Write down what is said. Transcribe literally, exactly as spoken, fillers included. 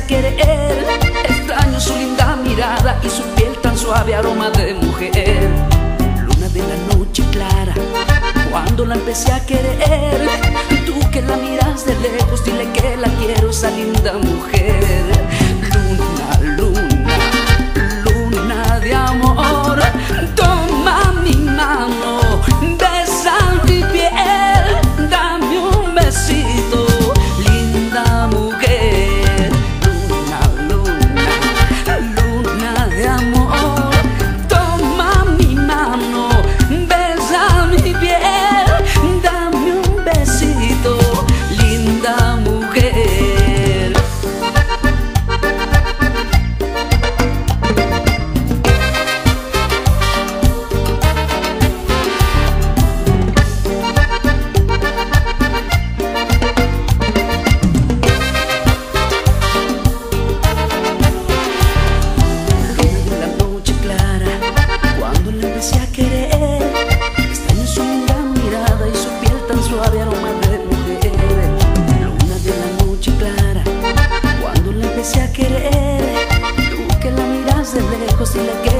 a querer. Extraño su linda mirada y su piel tan suave, aroma de mujer. Luna de la noche clara, cuando la empecé a querer. Tú que la miras de lejos, dile que la quiero, esa linda mujer. Luna, luna, luna de amor, toma mi mano, besa mi piel, dame un besito, linda mujer. Luna, luna, luna de amor, toma mi mano, besa mi piel, dame un besito, linda mujer. A querer, tú que la miras de lejos y la que